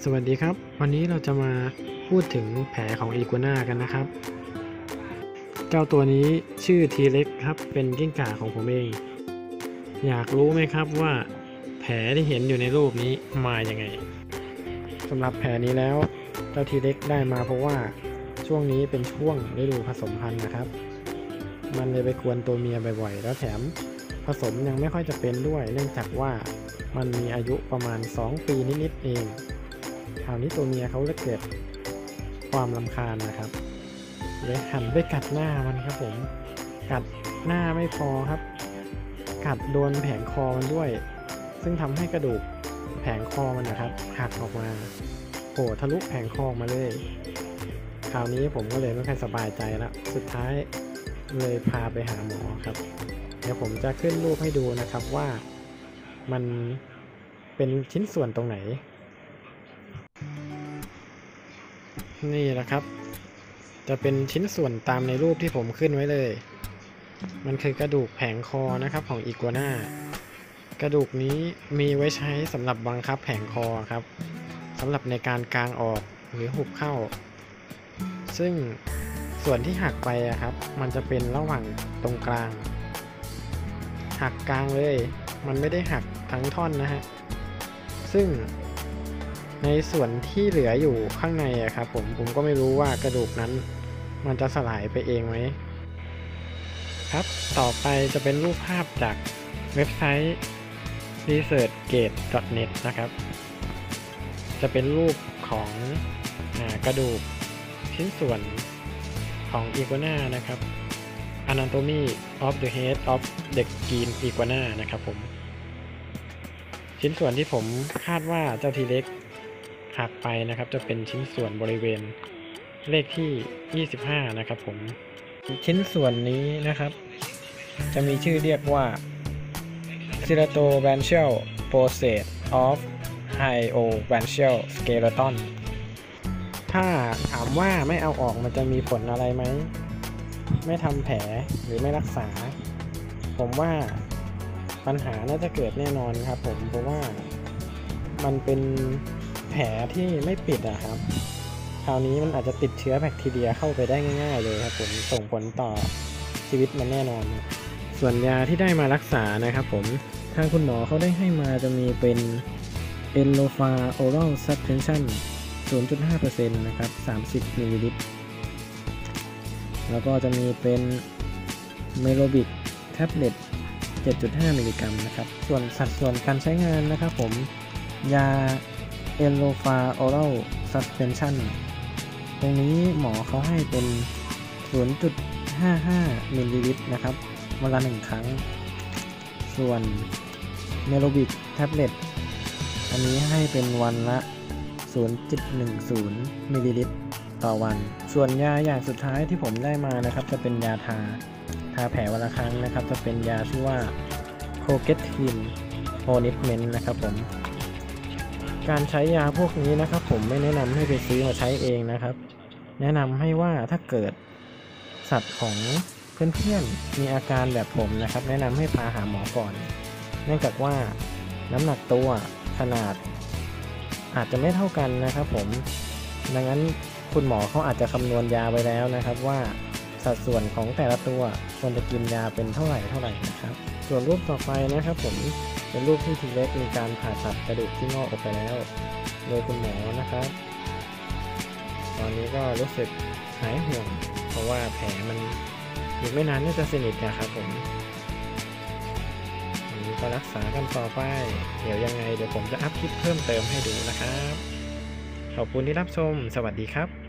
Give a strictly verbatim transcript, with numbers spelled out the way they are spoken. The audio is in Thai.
สวัสดีครับวันนี้เราจะมาพูดถึงแผลของอีกัวน่ากันนะครับเจ้าตัวนี้ชื่อทีเล็กครับเป็นกิ้งก่าของผมเองอยากรู้ไหมครับว่าแผลที่เห็นอยู่ในรูปนี้มาอย่างไงสำหรับแผลนี้แล้วเจ้าทีเล็กได้มาเพราะว่าช่วงนี้เป็นช่วงฤดูผสมพันธุ์นะครับมันเลยไปกวนตัวเมียบ่อยๆแล้วแถมผสมยังไม่ค่อยจะเป็นด้วยเนื่องจากว่ามันมีอายุประมาณสองปีนิดๆเองคราวนี้ตัวเมียเขาเลยเกิดความรำคาญนะครับเลยหันไปกัดหน้ามันครับผมกัดหน้าไม่พอครับกัดโดนแผงคอมันด้วยซึ่งทำให้กระดูกแผงคอมันนะครับหักออกมาโผล่ทะลุแผงคอมาเลยคราวนี้ผมก็เลยไม่ค่อยสบายใจแล้วสุดท้ายเลยพาไปหาหมอครับเดี๋ยวผมจะขึ้นรูปให้ดูนะครับว่ามันเป็นชิ้นส่วนตรงไหนนี่แหละครับจะเป็นชิ้นส่วนตามในรูปที่ผมขึ้นไว้เลยมันคือกระดูกแผงคอนะครับของอีกัวน่ากระดูกนี้มีไว้ใช้สำหรับบังคับแผงคอครับสำหรับในการกางออกหรือหุบเข้าซึ่งส่วนที่หักไปอะครับมันจะเป็นระหว่างตรงกลางหักกลางเลยมันไม่ได้หักทั้งท่อนนะฮะซึ่งในส่วนที่เหลืออยู่ข้างในอะครับผมผมก็ไม่รู้ว่ากระดูกนั้นมันจะสลายไปเองไหมครับต่อไปจะเป็นรูปภาพจากเว็บไซต์ รีเสิร์ชเกต ดอท เน็ต นะครับจะเป็นรูปของกระดูกชิ้นส่วนของอีกัวน่านะครับ Anatomy of the Head of the Green Iguana นะครับผมชิ้นส่วนที่ผมคาดว่าเจ้าทีเล็กหักไปนะครับจะเป็นชิ้นส่วนบริเวณเลขที่ยี่สิบห้านะครับผมชิ้นส่วนนี้นะครับจะมีชื่อเรียกว่า Ceratobranchial Process of Hyobranchial Skeleton ถ้าถามว่าไม่เอาออกมันจะมีผลอะไรไหมไม่ทำแผลหรือไม่รักษาผมว่าปัญหาน่าจะเกิดแน่นอนครับผมเพราะว่ามันเป็นแผลที่ไม่ปิดอะครับคราวนี้มันอาจจะติดเชื้อแบคทีเรียเข้าไปได้ง่ายๆเลยครับผมส่งผลต่อชีวิตมันแน่นอนส่วนยาที่ได้มารักษานะครับผมทางคุณหมอเขาได้ให้มาจะมีเป็น Ellopha Oral Suspension ศูนย์จุดห้าเปอร์เซ็นต์ นะครับสามสิบมิลลิลิตรแล้วก็จะมีเป็น Melobic Tablet เจ็ดจุดห้า มิลลิกรัมนะครับส่วนสัดส่วนการใช้งานนะครับผมยา Ellopha Oral Suspension ตรงนี้หมอเขาให้เป็น ศูนย์จุดห้าห้า มิลลิลิตรนะครับวันละหนึ่งครั้งส่วน Melobic Tablet อันนี้ให้เป็นวันละ ศูนย์จุดหนึ่งศูนย์ มิลลิลิตรต่อวันส่วนยาอย่างสุดท้ายที่ผมได้มานะครับจะเป็นยาทาทาแผลวันละครั้งนะครับจะเป็นยาชื่อว่า Coagetine Ointment นะครับผมการใช้ยาพวกนี้นะครับผมไม่แนะนำให้ไปซื้อมาใช้เองนะครับแนะนำให้ว่าถ้าเกิดสัตว์ของเพื่อนๆมีอาการแบบผมนะครับแนะนำให้พาหาหมอก่อนเนื่องจากว่าน้ำหนักตัวขนาดอาจจะไม่เท่ากันนะครับผมดังนั้นคุณหมอเขาอาจจะคำนวณยาไว้แล้วนะครับว่าสัดส่วนของแต่ละตัวควรจะกินยาเป็นเท่าไหร่เท่าไหร่นะครับส่วนรูปต่อไปนะครับผมเป็นรูปที่ทีเล็กมีการผ่าตัดกระดูกที่งอกออกไปแล้วโดยคุณหมอนะครับตอนนี้ก็รู้สึกหายห่วงเพราะว่าแผลมันอีกไม่นานน่าจะสนิทนะครับผมวันนี้ก็รักษากันต่อไปเดี๋ยวยังไงเดี๋ยวผมจะอัพคลิปเพิ่มเติมให้ดูนะครับขอบคุณที่รับชมสวัสดีครับ